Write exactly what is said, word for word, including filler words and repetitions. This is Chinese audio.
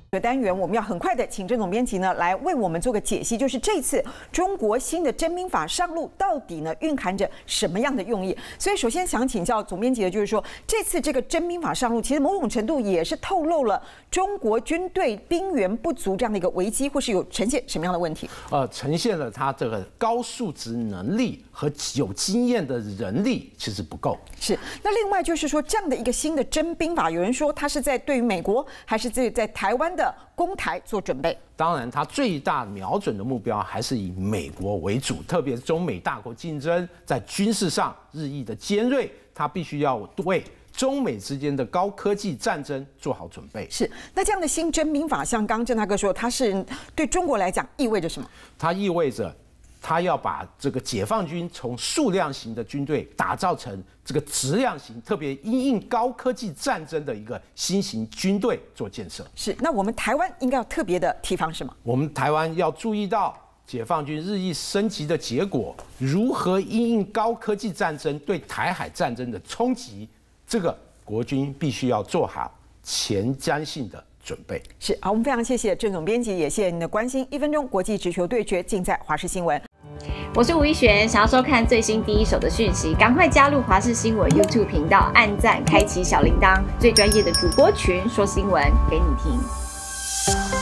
这个单元我们要很快的请郑总编辑呢来为我们做个解析，就是这次中国新的征兵法上路到底呢蕴含着什么样的用意？所以首先想请教总编辑的就是说，这次这个征兵法上路，其实某种程度也是透露了中国军队兵源不足这样的一个危机，或是有呈现什么样的问题？ 呃，呈现了他这个高素质能力和有经验的人力其实不够。 是，那另外就是说，这样的一个新的征兵法，有人说它是在对于美国还是在在台湾的攻台做准备？ 当然，它最大瞄准的目标还是以美国为主，特别是中美大国竞争在军事上日益的尖锐，它必须要为中美之间的高科技战争做好准备。 是，那这样的新征兵法，像刚刚郑大哥说，它是对中国来讲意味着什么？ 它意味着他要把这个解放军从数量型的军队打造成这个质量型，特别因应高科技战争的一个新型军队做建设。 是，那我们台湾应该要特别的提防什么？ 我们台湾要注意到解放军日益升级的结果，如何因应高科技战争对台海战争的冲击，这个国军必须要做好前瞻性的准备。 是，好，我们非常谢谢郑总编辑，也谢谢您的关心。一分钟国际直球对决，尽在华视新闻。 我是吴一璇，想要收看最新第一手的讯息，赶快加入华视新闻 YouTube 频道，按赞，开启小铃铛，最专业的主播群说新闻给你听。